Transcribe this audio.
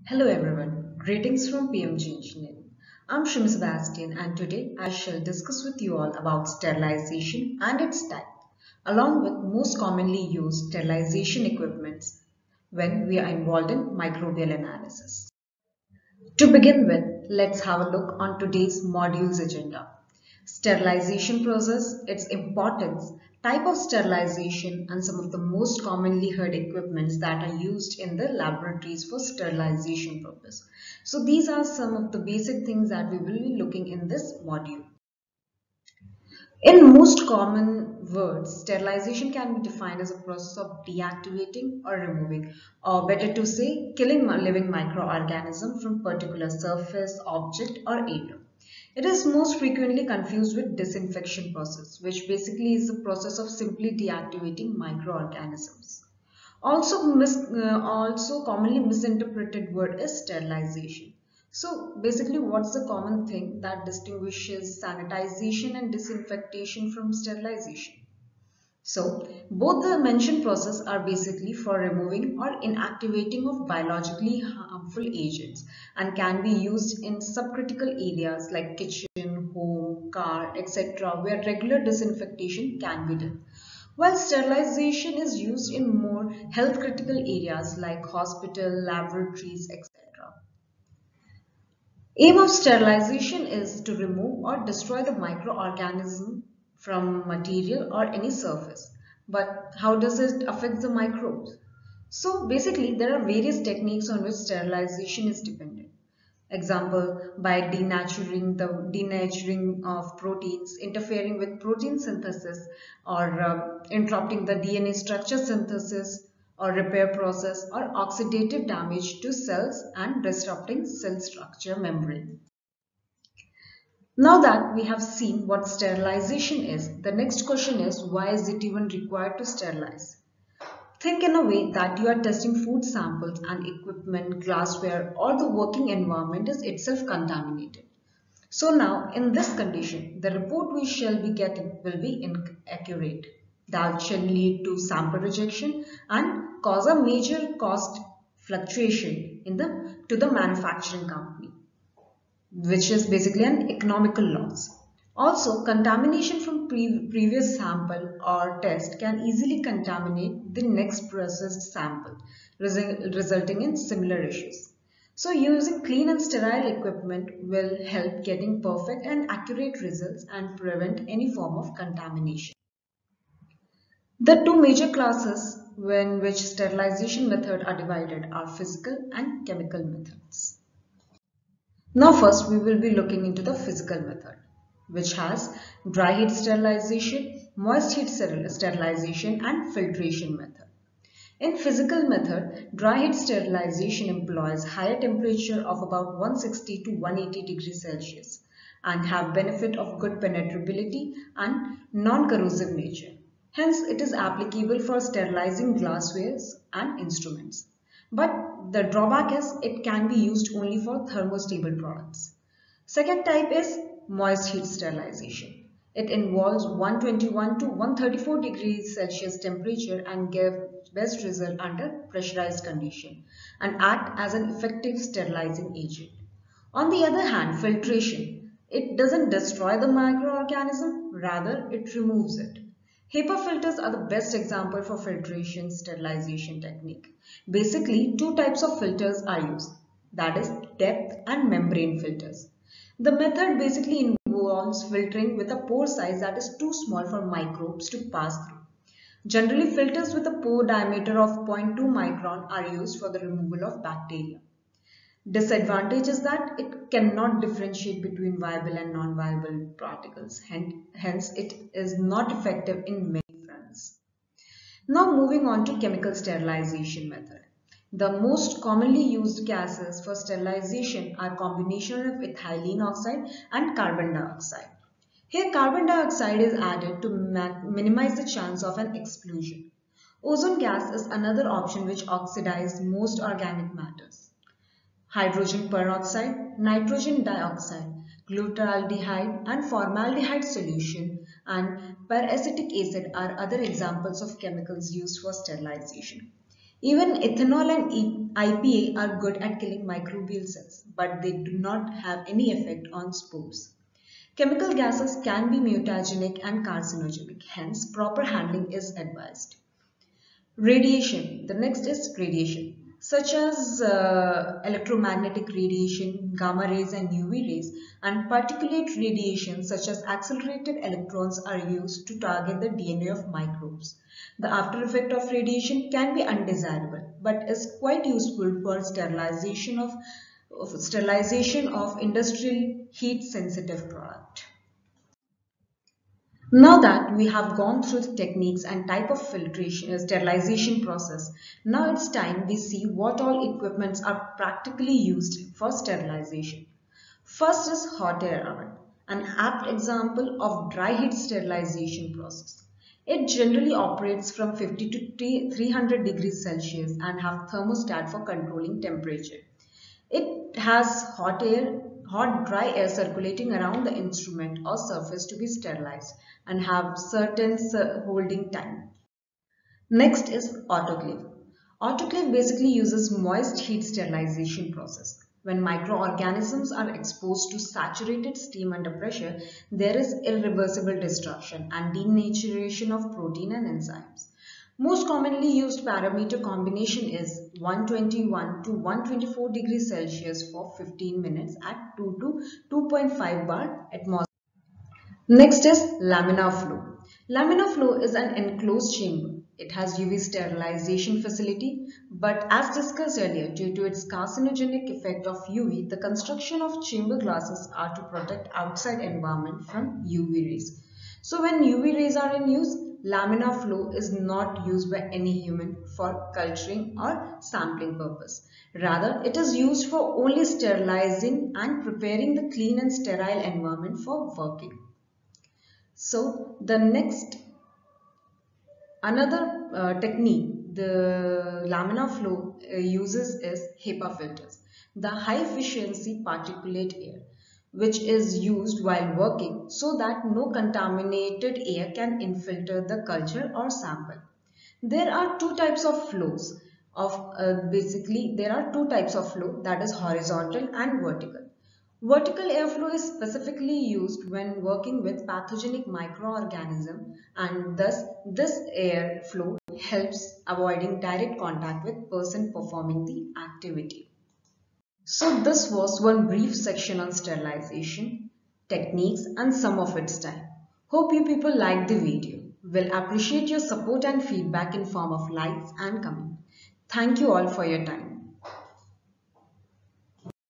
Hello everyone, greetings from PMG Engineering. I'm Shrim Sebastian and today I shall discuss with you all about sterilization and its type, along with most commonly used sterilization equipments when we are involved in microbial analysis. To begin with, let's have a look on today's module's agenda. Sterilization process, its importance, type of sterilization and some of the most commonly heard equipments that are used in the laboratories for sterilization purpose. So these are some of the basic things that we will be looking in this module. In most common words, sterilization can be defined as a process of deactivating or removing, or better to say, killing a living microorganism from particular surface, object, or area. It is most frequently confused with disinfection process, which basically is the process of simply deactivating microorganisms. Also commonly misinterpreted word is sterilization. So basically what's the common thing that distinguishes sanitization and disinfectation from sterilization? So both the mentioned process are basically for removing or inactivating of biologically harmful agents and can be used in subcritical areas like kitchen, home, car, etc. where regular disinfection can be done. While sterilization is used in more health critical areas like hospital, laboratories, etc. Aim of sterilization is to remove or destroy the microorganism from material or any surface. But how does it affect the microbes? So basically there are various techniques on which sterilization is dependent. Example, by denaturing of proteins, interfering with protein synthesis, or interrupting the DNA structure synthesis or repair process, or oxidative damage to cells and disrupting cell structure membrane. Now that we have seen what sterilization is, the next question is, why is it even required to sterilize? Think in a way that you are testing food samples and equipment, glassware, or the working environment is itself contaminated. So now, in this condition, the report we shall be getting will be inaccurate. That shall lead to sample rejection and cause a major cost fluctuation to the manufacturing company, which is basically an economical loss. Also, contamination from previous sample or test can easily contaminate the next processed sample, resulting in similar issues. So, using clean and sterile equipment will help getting perfect and accurate results and prevent any form of contamination. The two major classes in which sterilization methods are divided are physical and chemical methods. Now first we will be looking into the physical method, which has dry heat sterilization, moist heat sterilization and filtration method. In physical method, dry heat sterilization employs higher temperature of about 160 to 180 degrees Celsius and have benefit of good penetrability and non-corrosive nature. Hence, it is applicable for sterilizing glasswares and instruments. But the drawback is it can be used only for thermostable products. Second type is moist heat sterilization. It involves 121 to 134 degrees Celsius temperature and gives best result under pressurized condition and act as an effective sterilizing agent. On the other hand, filtration. It doesn't destroy the microorganism, rather it removes it. HEPA filters are the best example for filtration sterilization technique. Basically, two types of filters are used, that is depth and membrane filters. The method basically involves filtering with a pore size that is too small for microbes to pass through. Generally, filters with a pore diameter of 0.2 micron are used for the removal of bacteria. Disadvantage is that it cannot differentiate between viable and non-viable particles. Hence, it is not effective in many fronts. Now moving on to chemical sterilization method. The most commonly used gases for sterilization are combination of ethylene oxide and carbon dioxide. Here carbon dioxide is added to minimize the chance of an explosion. Ozone gas is another option which oxidizes most organic matters. Hydrogen peroxide, nitrogen dioxide, glutaraldehyde and formaldehyde solution and peracetic acid are other examples of chemicals used for sterilization. Even ethanol and IPA are good at killing microbial cells, but they do not have any effect on spores. Chemical gases can be mutagenic and carcinogenic, hence proper handling is advised. Radiation. The next is radiation, such as electromagnetic radiation, gamma rays and UV rays, and particulate radiation such as accelerated electrons are used to target the DNA of microbes. The after effect of radiation can be undesirable, but is quite useful for sterilization of industrial heat sensitive product. Now that we have gone through the techniques and type of filtration, sterilization process, now it's time we see what all equipments are practically used for sterilization. First is hot air oven, an apt example of dry heat sterilization process. It generally operates from 50 to 300 degrees Celsius and have thermostat for controlling temperature. It has hot dry air circulating around the instrument or surface to be sterilized and have certain holding time. Next is autoclave. Autoclave basically uses moist heat sterilization process. When microorganisms are exposed to saturated steam under pressure, there is irreversible destruction and denaturation of protein and enzymes. Most commonly used parameter combination is 121 to 124 degrees Celsius for 15 minutes at 2 to 2.5 bar atmosphere. Next is laminar flow. Laminar flow is an enclosed chamber. It has UV sterilization facility, but as discussed earlier, due to its carcinogenic effect of UV, the construction of chamber glasses are to protect outside environment from UV rays. So when UV rays are in use, laminar flow is not used by any human for culturing or sampling purpose. Rather, it is used for only sterilizing and preparing the clean and sterile environment for working. So the next another technique the laminar flow uses is HEPA filters, the high efficiency particulate air, which is used while working so that no contaminated air can infiltrate the culture or sample. There are two types of flows there are two types of flow, that is horizontal and vertical. Vertical airflow is specifically used when working with pathogenic microorganism, and thus this airflow helps avoiding direct contact with person performing the activity. So this was one brief section on sterilization, techniques and some of its time. Hope you people liked the video. We'll appreciate your support and feedback in form of likes and comments. Thank you all for your time.